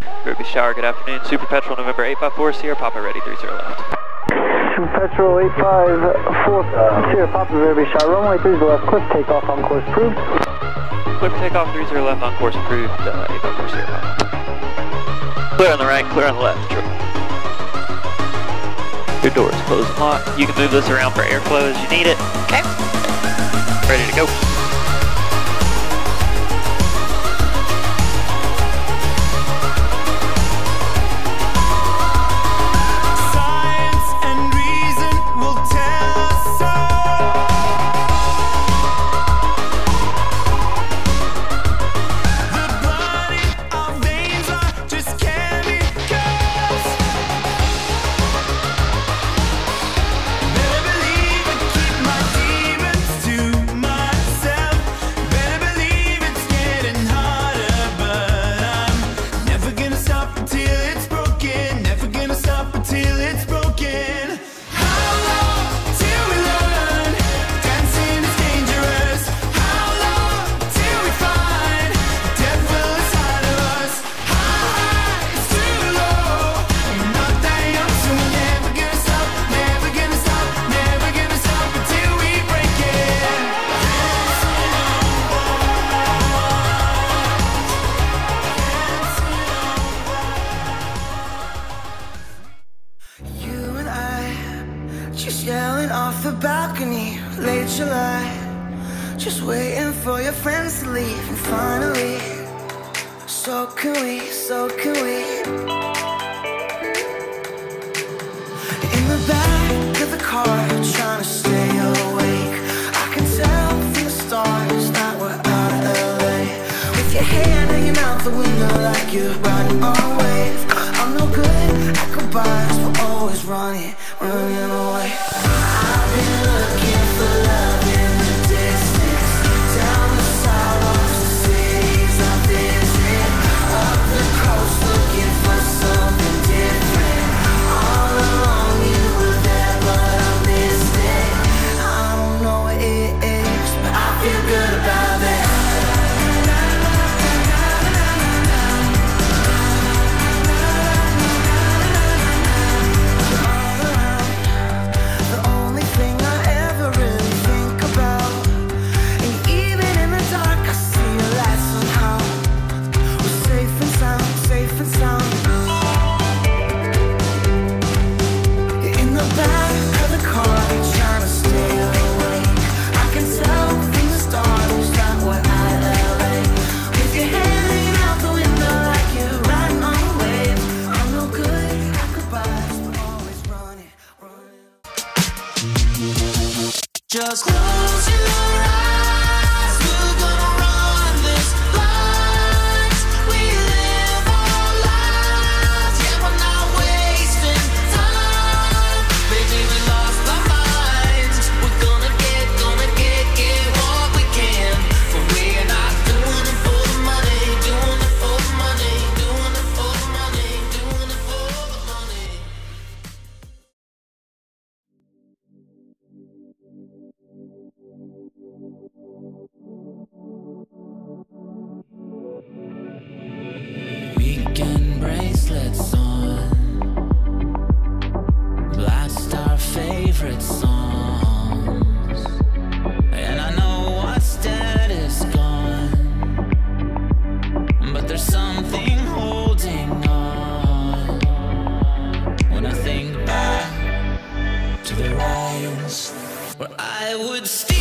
Ruby Shower, good afternoon. Super Petrel, November 854, Sierra Papa, ready, 30 left. Super Petrel 854, Sierra Papa, Ruby Shower, runway 30 left, clear for takeoff, on course approved. Clear for takeoff, 30 left, on course approved, 854, Sierra Papa. Clear on the right, clear on the left, true. Your doors closed and locked. You can move this around for airflow as you need it. Okay. Ready to go. Just yelling off the balcony, late July. Just waiting for your friends to leave. And finally, so can we in the back of the car, trying to stay awake. I can tell from the stars that we're out of LA. With your hand hanging out the window like you're riding on a wave. I'm no good at goodbyes, we're always running away. I've been looking for love in the distance, down the sidewalks, the cities I visit, up the coast looking for something different. All along you were there, but I missed it. I don't know what it is, but I feel good about it. Just close your eyes, we're gonna run this light. We live our lives, yeah, we're not wasting time. Baby, we lost our minds. We're gonna get what we can. But we're not doing it for the money, doing it for the money, doing it for the money, doing it for the money. Weekend bracelets on, blast our favorite songs, and I know what's dead is gone, but there's something holding on. When I think back to the riots where I would stay